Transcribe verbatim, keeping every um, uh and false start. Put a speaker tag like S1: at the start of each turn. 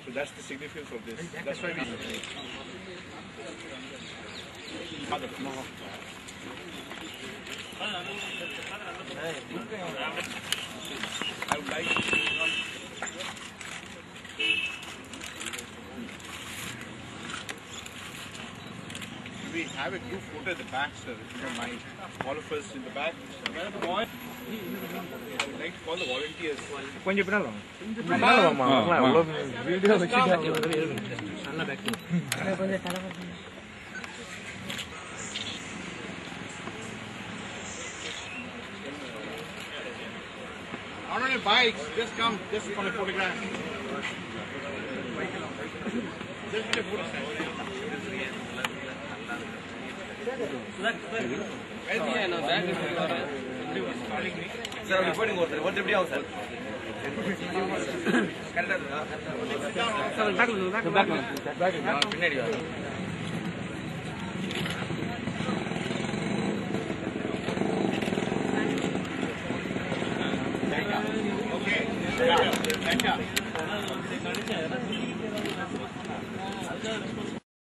S1: So that's the significance of this. That's why we. I would like. We have a group photo at the back, sir, if you don't mind. All of us in the back. Where are the boys? I would like to call the volunteers.
S2: கொஞ்சம் பின்னால வாமா அவ்வளோ video வச்சிட்டாங்க நல்லா back கொஞ்சம் தலை
S1: Not on your bikes, just come, just for a photograph. Just get a photo.
S3: Sir, recording order. What did you do, sir?
S2: back back பின்னாடி வா
S1: Okay.